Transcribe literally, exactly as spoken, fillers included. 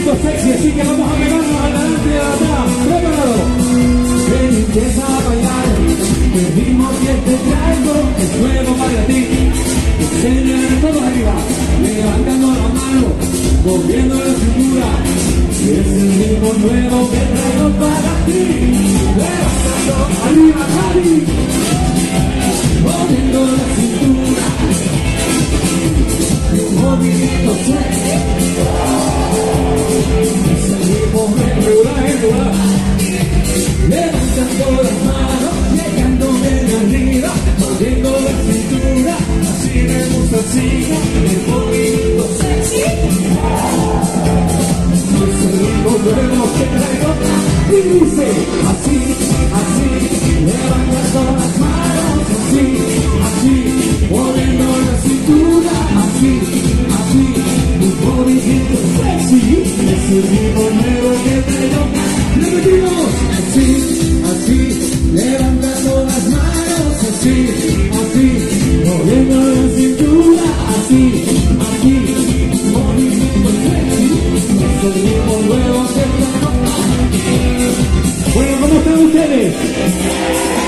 movimiento sexy, así que vamos a pegarnos adelante y atrás. ¡Preparado! Ven, empieza a bailar, el ritmo que te traigo es nuevo para ti. Enseña todos arriba, levantando la mano, moviendo la cintura. Es el ritmo nuevo que traigo para ti. Levantando arriba, Javi, moviendo la cintura. Un movimiento sexy. Es el ritmo regular, regular. Levantando las manos, llegando desde arriba, moviendo la cintura. Así me gusta, así el movimiento sexy. Es el ritmo nuevo que traigo y dice así, así, levantando las manos, así, así, moviendo la cintura, así, así, un movimiento sexy. Es el ritmo nuevo que traigo. Repetimos, así, así, levantando las manos, así, así, moviendo la cintura, así, así, movimiento sexy. Es el ritmo nuevo que traigo. Bueno, ¿cómo están ustedes?